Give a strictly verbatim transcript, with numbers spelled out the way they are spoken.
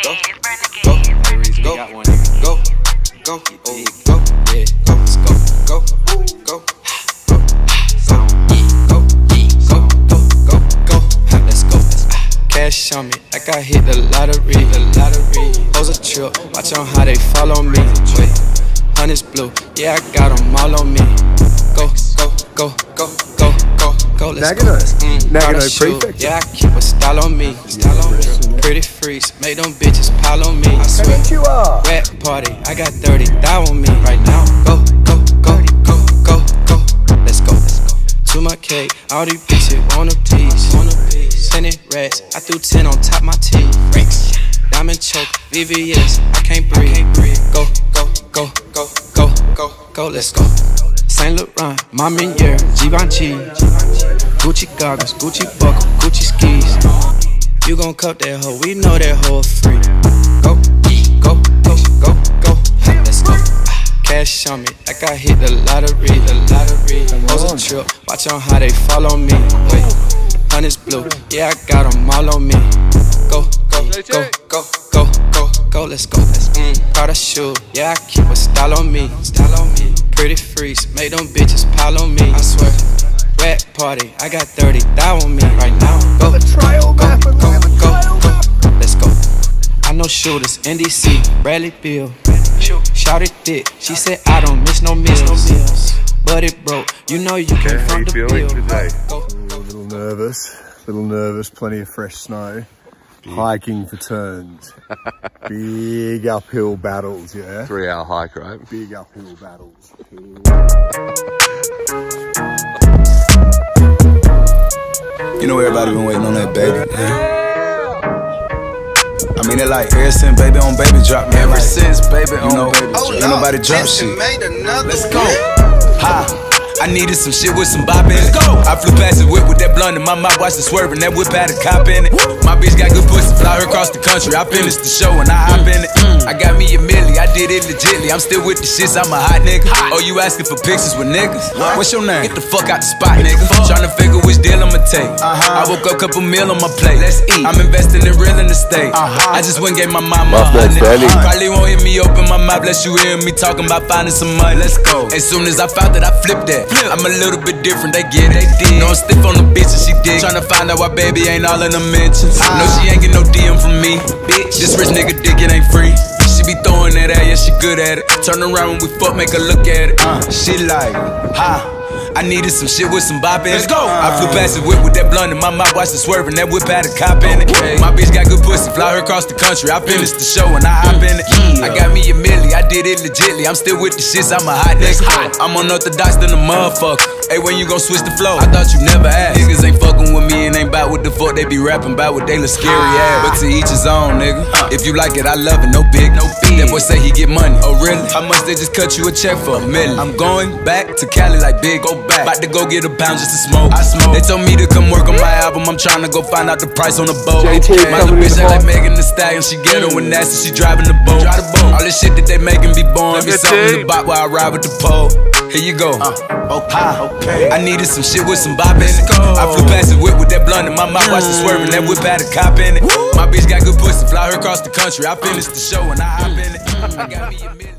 go, go, go, go, oh, go, yeah, go, let's go, go, go, go, go, go, go, go, let's go. Cash on me, like I hit the lottery, the lottery. Pose a trip, watch on how they follow me. Wait, honey's blue, yeah, I got them all on me. Go, go, go, go, go, go, go, let's Nagano. go. Mm, Nagano prefect. Yeah, I keep a style on me. Style on me. Pretty freaks, make them bitches pile on me. I swear. You are. Rap party, I got thirty thou on me right now. Go, go, go, go, go, go. Let's go, let's go. To my cake, all these bitches want a piece. Want a piece. Ten rats, I threw ten on top my teeth. Diamond choke, V V S, I can't breathe. Go, go, go, go, go, go, go, let's go. Saint Laurent, Mamiere, Givenchy, Gucci goggles, Gucci buckle, Gucci skis. You gon' cut that hoe, we know that hoe free. Go, go, go, go, go, let's go. Cash on me, like I hit the lottery, the lottery. Pose a trip, watch on how they follow me. Wait, honey's blue, yeah, I got them all on me. Go, go, go, go, go, go, go, let's go. Mm, Prada shoe, yeah, I keep a style on me, style on me. Pretty freaks, make them bitches pile on me. I swear. Rap party, I got thirty thou on me right now. Go, go, go, go, go, go, let's go. I know shooters, N D C, Bradley Beal. Shouted thick, she said I don't miss no meals. But it broke, you know you came from the bill. A little nervous, a little nervous, plenty of fresh snow. Hiking for turns. Big uphill battles, yeah? Three hour hike, right? Big uphill battles. You know everybody been waiting on that baby, yeah. I mean it like ever since baby on baby drop, man. Ever like, since baby on know, baby drop. Ain't nobody drop shit. Let's go. Ha. I needed some shit with some bop in it. Go. I flew past the whip with that blunt in my mouth, watched it swerving. That whip had a cop in it. My bitch got good pussy, fly her across the country. I finished the show and I hop in it. I got me a milli, I did it legitly. I'm still with the shits, I'm a hot nigga. Oh, you asking for pictures with niggas? What's your name? Get the fuck out the spot, nigga. Tryna figure which deal I'ma take. I woke up, couple meal on my plate. Let's eat. I'm investing in real estate. I just went and gave my mama a hundred. Probably won't hear me open my mouth, bless you hear me talking about finding some money. Let's go. As soon as I found that, I flipped that. I'm a little bit different, they get it. They know I'm stiff on the bitch and she dig. Tryna find out why baby ain't all in the mentions. No, she ain't get no D M from me. Bitch, this rich nigga dick, it ain't free. She be throwing that at, yeah, she good at it. Turn around when we fuck, make her look at it. Uh, she like, ha. I needed some shit with some bop in it. Let's go. I flew past the whip with that blunt in my mouth, watched it swerving. That whip had a cop in it. Okay. My bitch got good pussy, fly her across the country. I finished the show and I hop in it. Yeah. I got me a milli, I did it legitly. I'm still with the shits, I'm a hot nigga. I'm unorthodox than a motherfucker. Hey, when you gon' switch the flow? I thought you never asked. Niggas ain't fucking with me and ain't bout what the fuck they be rapping about, what they look scary ass. But to each his own, nigga. If you like it, I love it, no big, no fee. That boy say he get money. Oh really? How much they just cut you a check for? A million. I'm going back to Cali like big, go back. About to go get a pound just to smoke. I smoke. They told me to come work on my album. I'm tryna go find out the price on the boat. Okay. My little bitch act like Megan Thee Stallion. She ghetto and nasty. She driving the boat. Drive the boat. All this shit that they making be born. Be something to bop while I ride with the pole. Here you go. Uh, okay. I needed some shit with some bop in it. I flew past the whip with that blunt in my mouth, watched it swerving. That whip had a cop in it. My bitch got good pussy, fly her across the country. I finished the show and I hop in it. I got me a million.